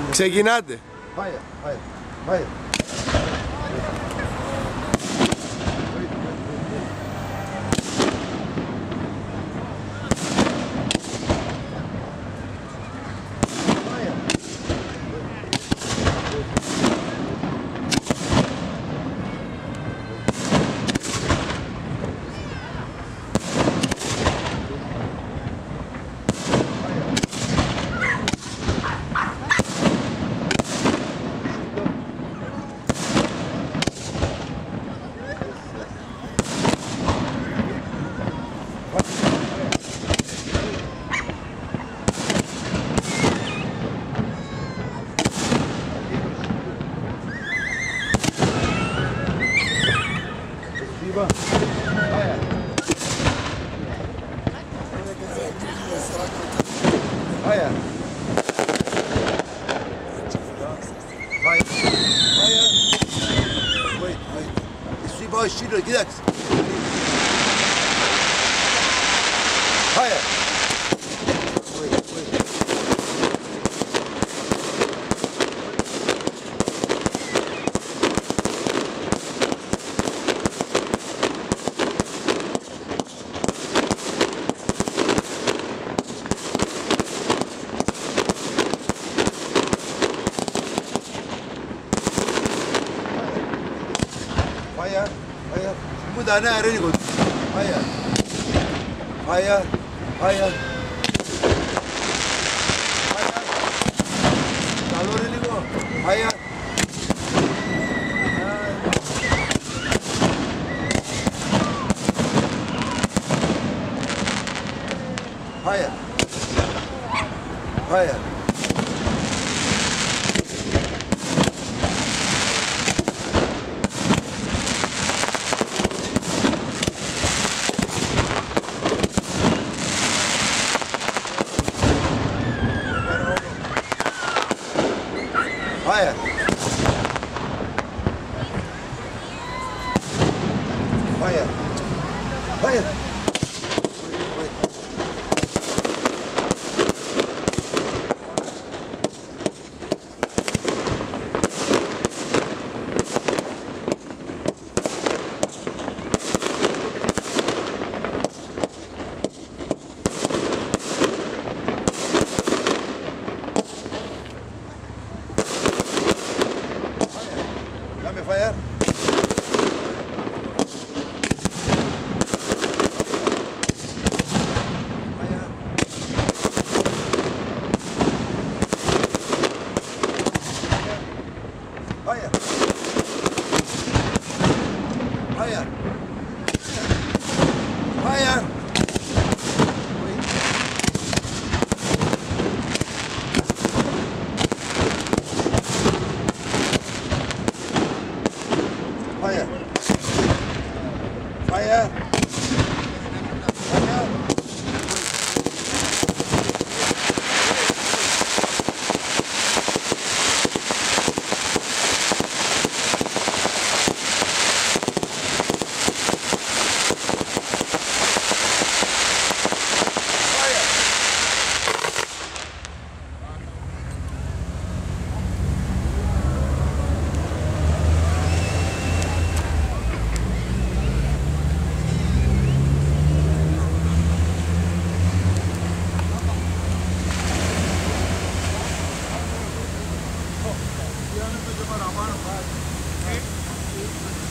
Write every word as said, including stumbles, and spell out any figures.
Ξεκινάτε. Fire, fire, fire. Fire. Fire. Fire. Wait, wait. Suis pas ici, le Gidax. Fire. Wait, wait. Fire, fire. Muda na rin ko. Fire. Fire, fire. Fire. Talo rin ko. Fire. Fire. Fire. Fire. Fire. Fire. Dame fire. Fire. Fire. Fire. Fire. Fire. Fire. Yanımda da var aman.